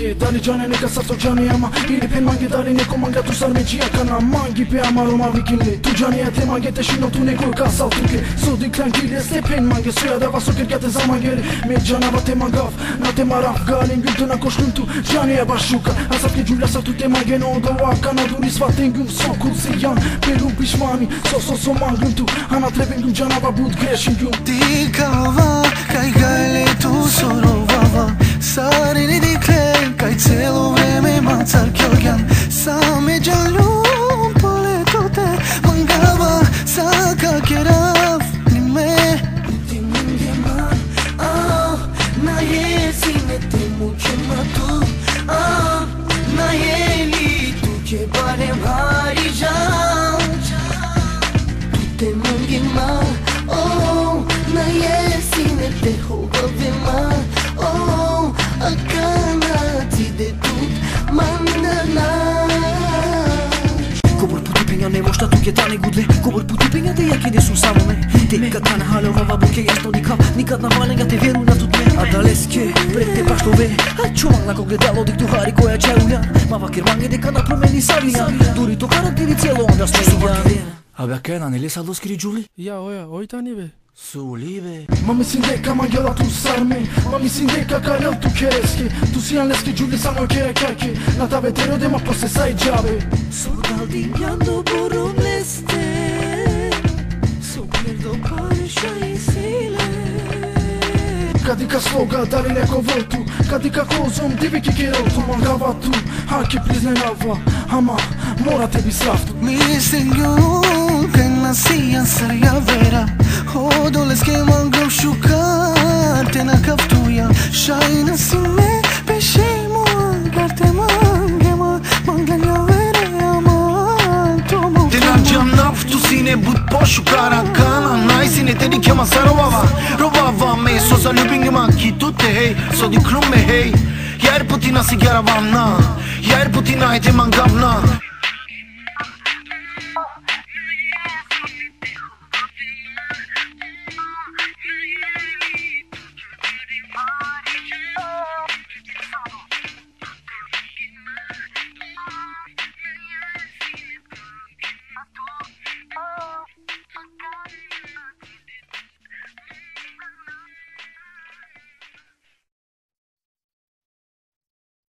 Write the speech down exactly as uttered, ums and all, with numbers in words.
mangi Dali giane ne casato giane ama Ili pen mangi dali ne ko manga tu sarme gia kana mangi pe ama roma vikile Tu giane ya te mangi te shino tu ne ko kasal tuke So di clan gile se pen mangi Suya da vaso ker gate zamangere Me giana va te mangaf Na te maraf galin gultu na koshkuntu Giane ya bashuka Asap ke giulia sa tu te mangi no do waka Na duri svaten gum so kul se jan Peru pishmani So so so mangum tu Ana trebin gum giana va bud greshin gum Ti kava kaj gale tu sorovava Sari ne dikle kaj celo vreme macar kjolgan Same džalum poletote mangava Saka kjerav ni me Ti mangema ah na jesine te mučema tu ah na jeli tu ke barem hari žal Tu te mangema oh na jesine te hobavema oh akana ti de tut mandana Кобор потипења не можта туке та не гудле Кобор потипења те јаки не сум само ме Те ката на хале овава буке јасно никав Никад на валења те веру на тут ме А далеске пред те баш ве А чувак на когледало дик тухари која чајуја Мава керманге дека на промени савија Дури то карактери цело онда смеја Абе кена не леса доскири джули? Ja oja ojtani be Suli be Ma mislim deka mangela tu sarme Ma mislim deka karel tu kereske Tu si an leski giuli samo kere kake Na ta vetero de ma posse sai džave Sordal dimjando borom leste Super do pareša i sile Kadika sloga dali neko voltu Kadika kozom diviki kerotu Mangava tu haki priznenava Ama mora tebi sraftu Mislim ju kaj nasija sarja vera Odoles ke mangam šukar te na kaftuja Šajna si me pešimo Gar te mangema Manglanja vere aman Tomo Te nađam naftu sine bud pošukara Kana najsine te di kema sarovava Rovava me so zaljubim ima kitu te hej So di krum me hej Jer putina si gjaravana Jer putina je te mangavna